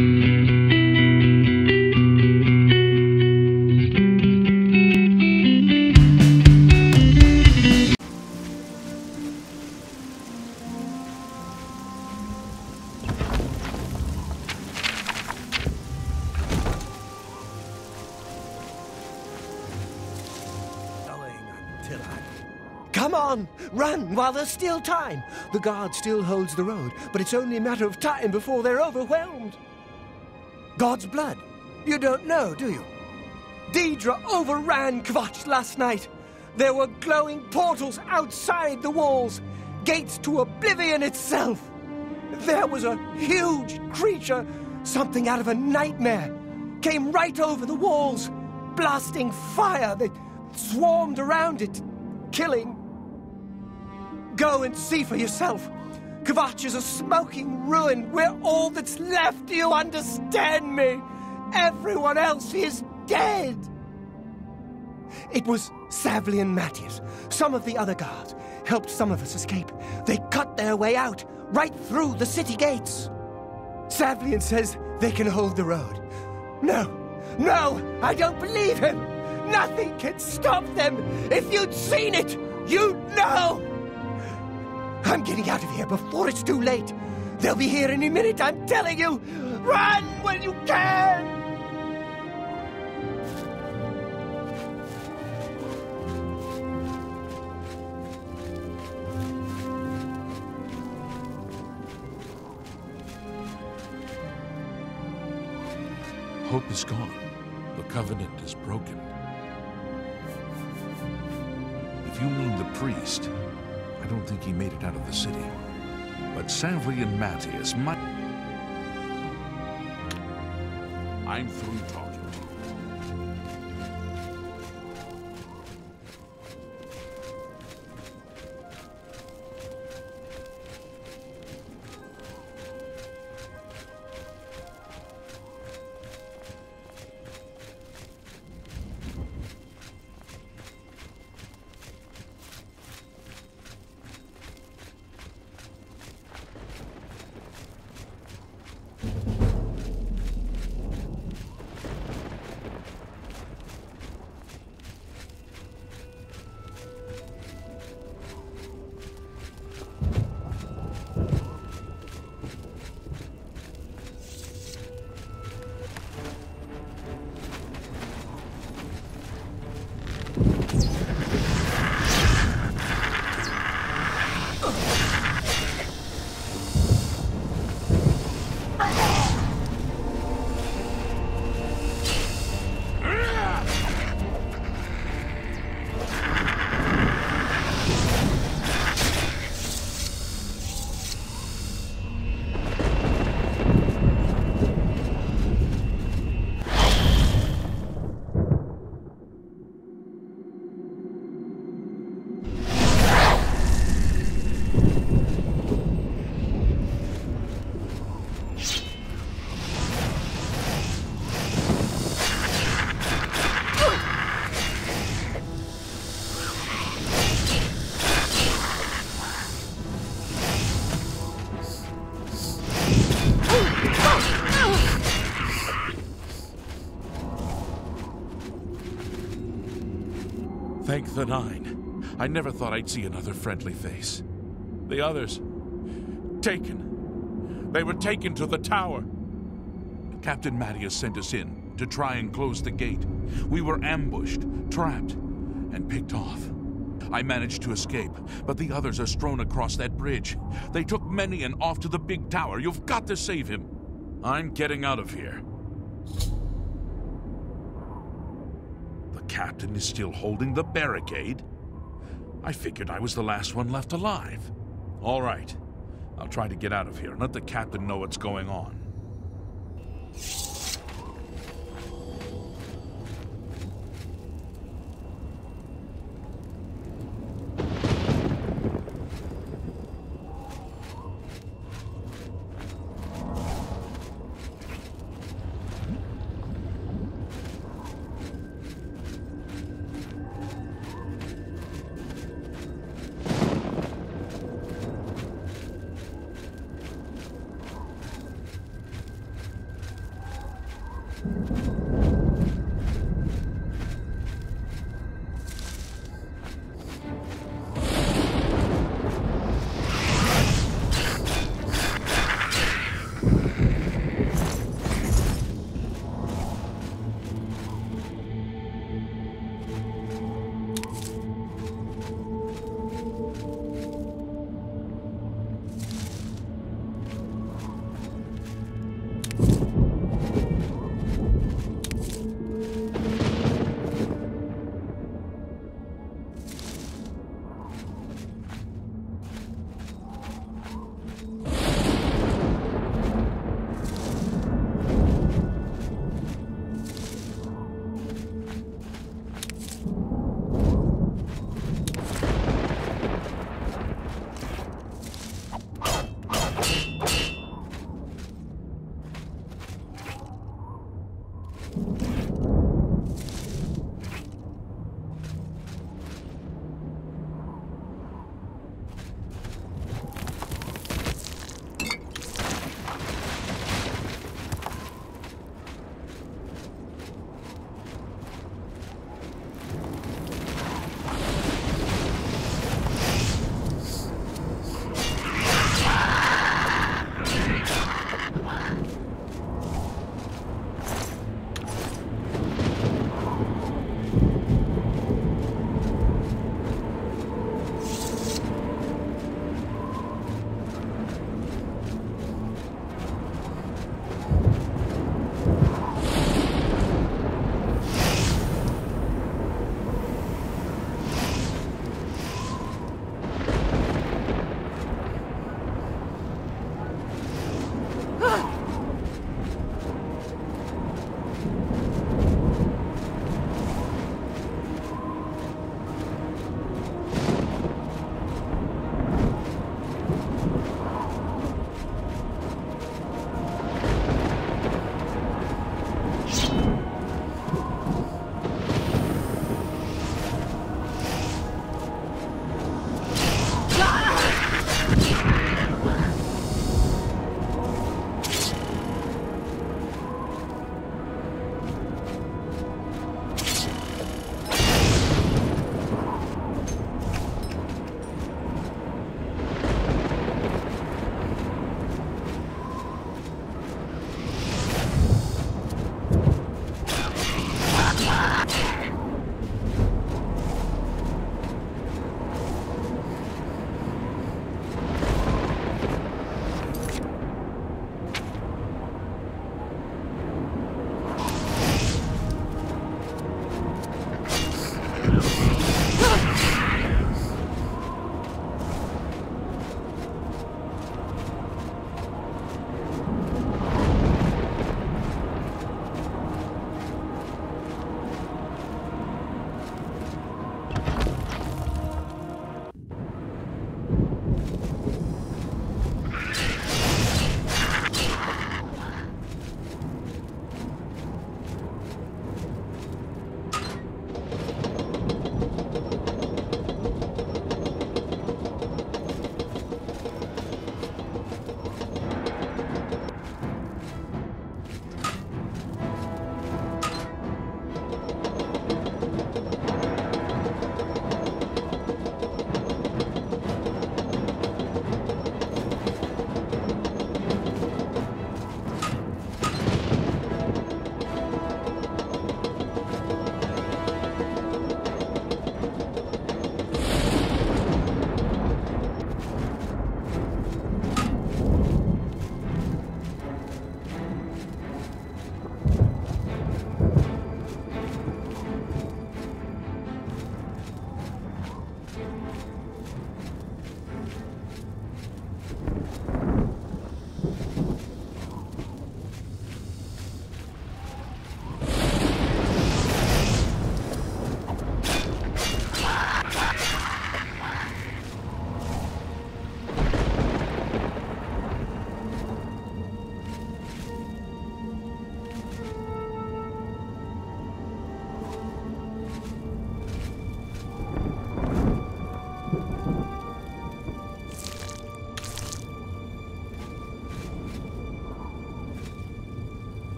Come on! Run while there's still time! The guard still holds the road, but it's only a matter of time before they're overwhelmed. God's blood? You don't know, do you? Deidre overran Kvatch last night. There were glowing portals outside the walls, gates to oblivion itself. There was a huge creature, something out of a nightmare, came right over the walls, blasting fire that swarmed around it, killing. Go and see for yourself. Kvatch is a smoking ruin. We're all that's left. Do you understand me? Everyone else is dead. It was Savli and Matthias. Some of the other guards helped some of us escape. They cut their way out, right through the city gates. Savlian says they can hold the road. No, I don't believe him. Nothing can stop them. If you'd seen it, you'd know. I'm getting out of here before it's too late. They'll be here any minute, I'm telling you. Run when you can! Hope is gone. The Covenant is broken. If you mean the priest, I don't think he made it out of the city. But Savli and Matthias might... I'm through talking to you. Thank the Nine. I never thought I'd see another friendly face. The others... taken. They were taken to the tower. Captain Matthias sent us in to try and close the gate. We were ambushed, trapped, and picked off. I managed to escape, but the others are strewn across that bridge. They took Menion off to the big tower. You've got to save him. I'm getting out of here. The captain is still holding the barricade? I figured I was the last one left alive. All right. I'll try to get out of here and let the captain know what's going on.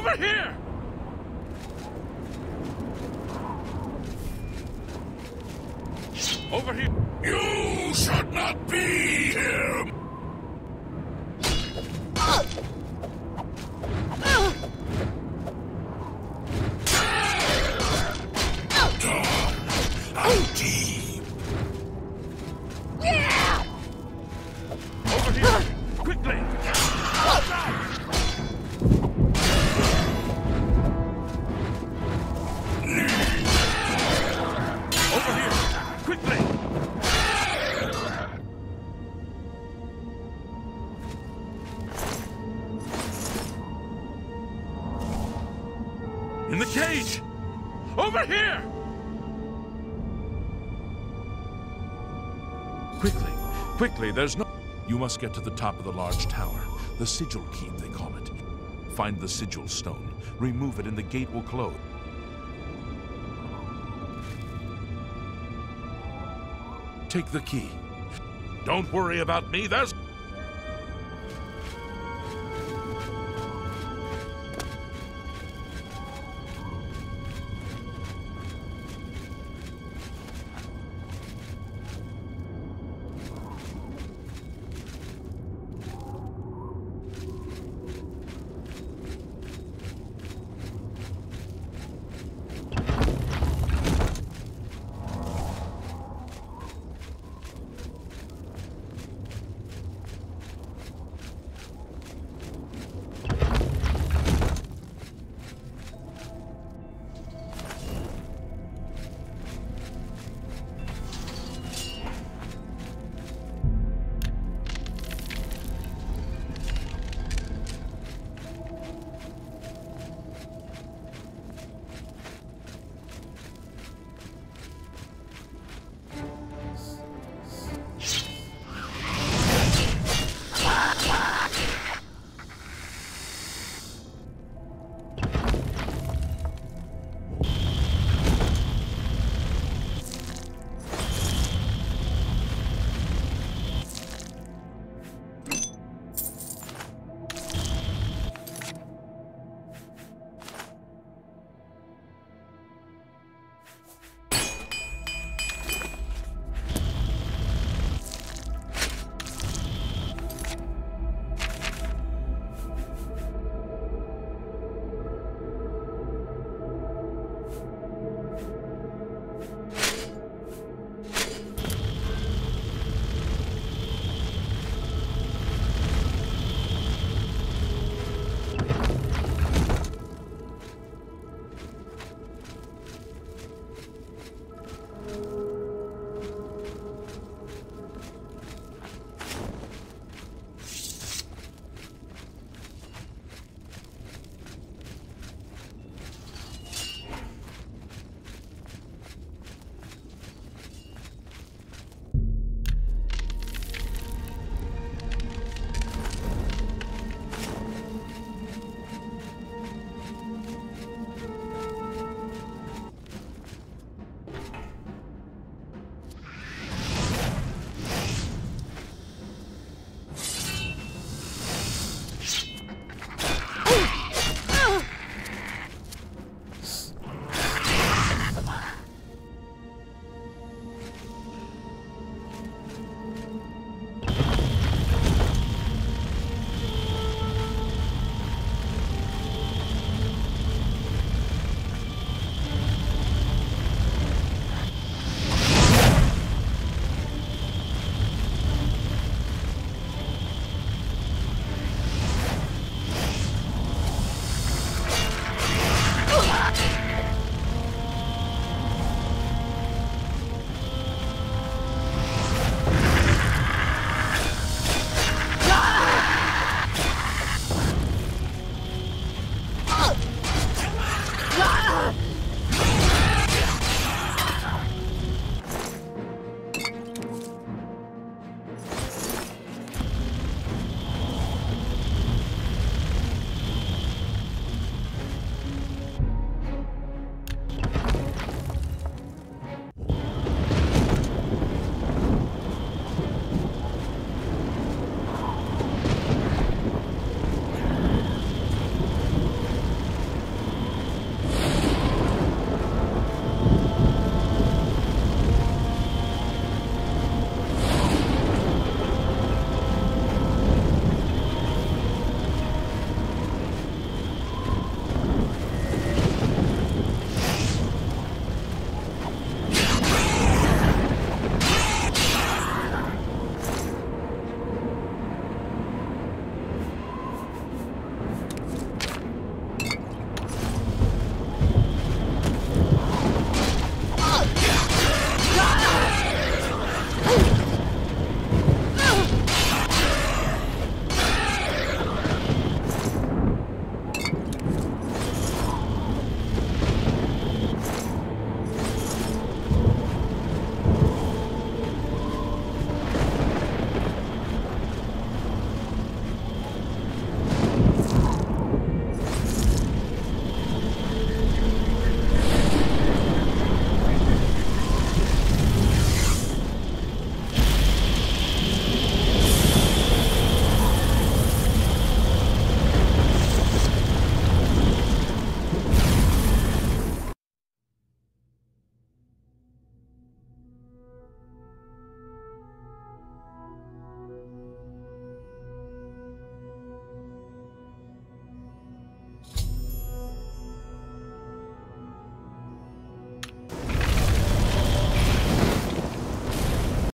Over here! Over here! You should not be here! How deep? Over here! Quickly! Over here! Quickly! In the cage! Over here! Quickly, quickly, there's no... You must get to the top of the large tower. The Sigil Keep, they call it. Find the Sigil Stone. Remove it and the gate will close. Take the key. Don't worry about me, there's...